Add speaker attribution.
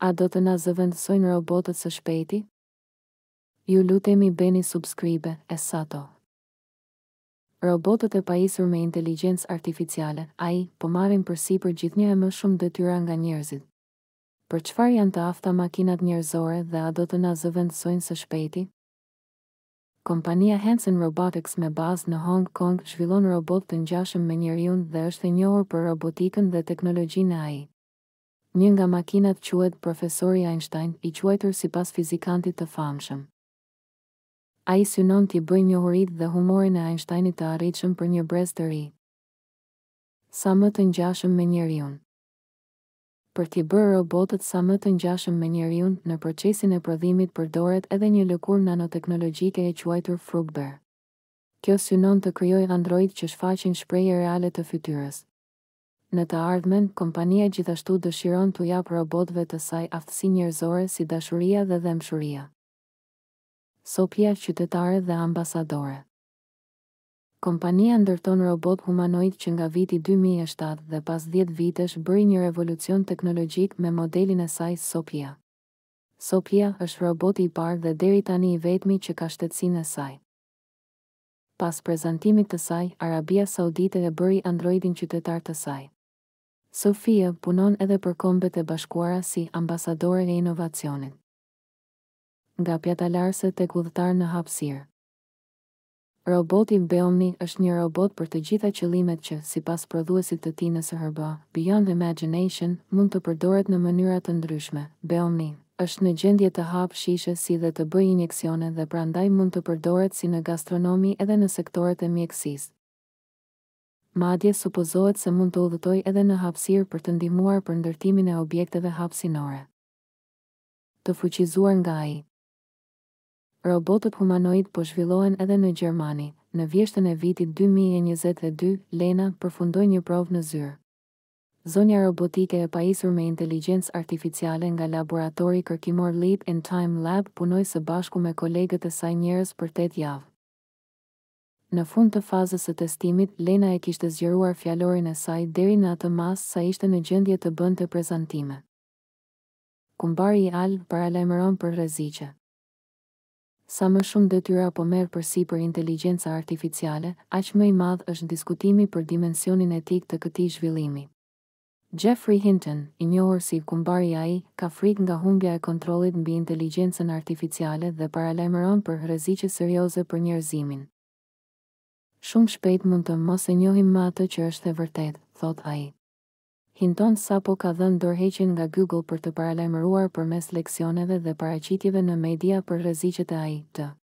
Speaker 1: A do të na zëvendësojnë robotët së shpejti? Ju lutemi bëni subscribe, Essato. Robotët e pajisur me inteligjencë artificiale, AI, po marrin përsipër gjithnjë e më shumë detyra nga njerëzit. Për çfarë janë të afta makinat njerëzore dhe a do të na zëvendësojnë së shpejti? Kompania Hansen Robotics me bazë në Hong Kong zhvillon robot të ngjashëm me njeriu dhe është e njohur për robotikën dhe teknologjinë e AI. Një nga makinat quhet Profesori Einstein, i quajtur sipas fizikantit të famshëm. Ai synon t'i bëjë njohuritë dhe humorin e Einsteinit të arritshëm për një brez të ri. Sa më të ngjashëm me njeriu. Për t'i bërë robotët sa më të ngjashëm me njeriu, në procesin e prodhimit përdoret edhe një lëkurë nanotehnologjike e quajtur Fruchtbar. Kjo synon të krijojë android që shfaqin shprehje reale të fytyrës. Në të ardhmen, kompania gjithashtu dëshiron t'u jap robotëve të saj aftësi njerëzore si dashuria dhe dëmshuria. Sopja qytetare dhe ambasadore. Kompania ndërton robot humanoid që nga viti 2007 dhe pas 10 vitesh bëri një revolucion teknologjik me modelin e saj Sopja. Sopja është roboti i parë dhe deri tani i vetmi që ka shtetësinë e saj. Pas prezantimit të saj, Arabia Saudite e bëri androidin qytetar të saj. Sofia punon edhe për Kombet e Bashkuara si ambasadore e inovacionit. Nga pjatalarse tek udhëtar në hapësirë. Roboti Beomni është një robot për të gjitha qëllimet që, sipas prodhuesit të tij në SHRB, Beyond Imagination, mund të përdoret në mënyra të ndryshme. Beomni është në gjendje të hapë shishe si dhe të bëjë injeksione dhe prandaj mund të përdoret si në gastronomi edhe në sektoret e mjekësisë. Madje supozohet se mund të udhëtojë edhe në hapësirë për të ndihmuar për ndërtimin e objekteve hapësinore. Të fuqizuar nga AI. Robotët humanoid po zhvillohen edhe në Gjermani. Në vjeshtën e vitit 2022, Lena përfundoi një provë në zyrë. Zonja robotike e pajisur me inteligjencë artificiale nga laboratori kërkimor Leap in Time Lab punoi së bashku me kolegët e saj njerëz për 8 javë. Në fund të fazës së testimit, Lena e kishte zgjeruar fjalorin e saj deri në atë mas sa ishte në gjendje të bënte prezantime. Kumbari i Alb paralajmëron për rreziqe. Sa më shumë detyra po merr përsipër inteligjenca artificiale, aq më i madh është diskutimi për dimensionin etik të këtij zhvillimi. Jeffrey Hinton, i njohur si kumbari i AI, ka frikë nga humbja e kontrollit mbi inteligjencën artificiale dhe paralajmëron për rreziqe serioze për njerëzimin. Shumë shpejt mund të mos e njohim më atë që është e vërtetë, thot ai. Hinton sapo ka dhënë dorëheqjen nga Google për të paralajmëruar përmes leksioneve dhe paraqitjeve në media për rreziqet e AI-t.